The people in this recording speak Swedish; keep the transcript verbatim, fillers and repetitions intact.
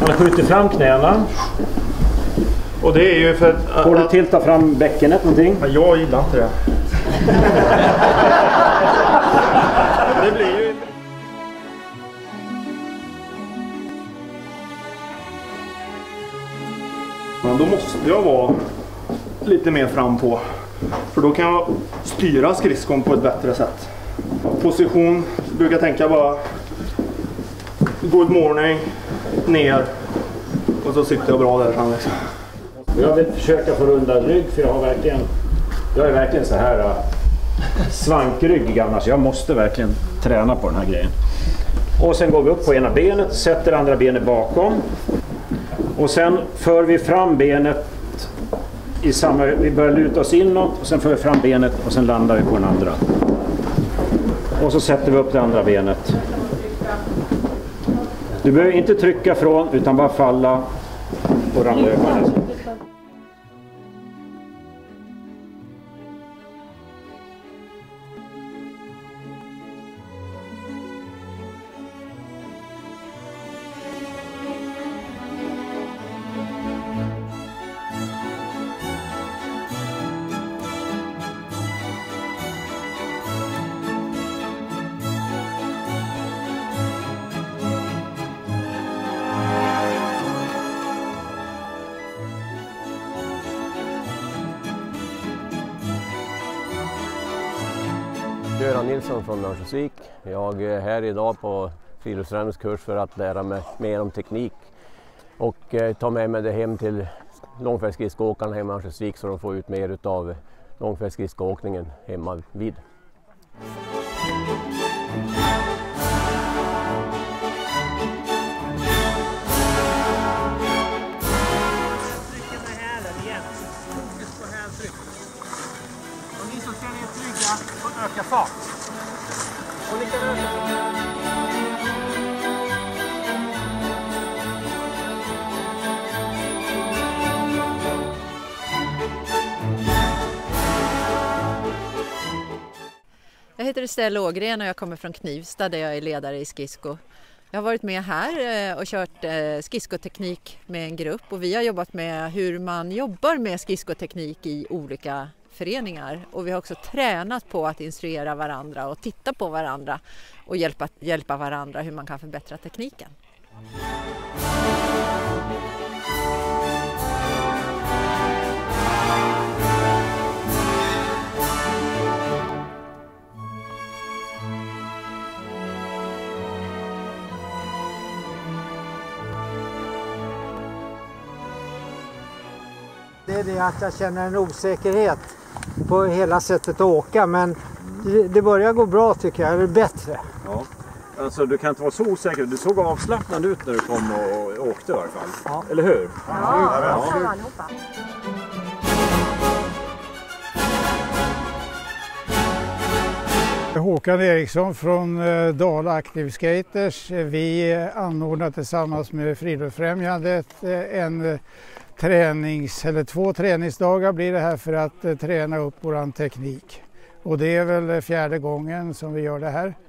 skjuter fram knäna. Och det är ju för att... Får du tilta fram bäckenet någonting? Ja, jag gillar inte det. Det blir ju... Men då måste jag vara lite mer fram på. För då kan jag styra skridskon på ett bättre sätt. Position, brukar tänka bara good morning, ner. Och så sitter jag bra där fram liksom. Jag vill försöka få runda rygg, för jag har verkligen jag är verkligen så här uh, svankrygg gammal, så jag måste verkligen träna på den här grejen. Och sen går vi upp på ena benet, sätter andra benet bakom. Och sen för vi fram benet i samma, vi börjar luta oss inåt och sen för vi fram benet och sen landar vi på den andra. Och så sätter vi upp det andra benet. Du behöver inte trycka från utan bara falla och ramla över. Göran Nilsson från Örnsköldsvik. Jag är här idag på friluftsträningskurs för att lära mig mer om teknik och eh, ta med mig det hem till långfärdsskridskoåkarna hemma i Örnsköldsvik så de får ut mer av långfärdsskridskoåkningen hemma vid. Ni som känner er trygga får öka fart. Och ni kan öka. Jag heter Estelle Ågren och jag kommer från Knivsta där jag är ledare i skridsko. Jag har varit med här och kört skridskoteknik med en grupp och vi har jobbat med hur man jobbar med skridskoteknik i olika föreningar. Och vi har också tränat på att instruera varandra och titta på varandra och hjälpa, hjälpa varandra hur man kan förbättra tekniken. Det är det att jag känner en osäkerhet på hela sättet att åka, men det, det börjar gå bra tycker jag, eller bättre. Ja, alltså du kan inte vara så osäker, du såg avslappnad ut när du kom och åkte i alla fall, ja. Eller hur? Ja, ja, ja. Ja. Ja. Håkan Eriksson från Dala Active Skaters. Vi anordnar tillsammans med Friluftsfrämjandet en tränings, eller två träningsdagar blir det här för att träna upp våran teknik. Och det är väl fjärde gången som vi gör det här.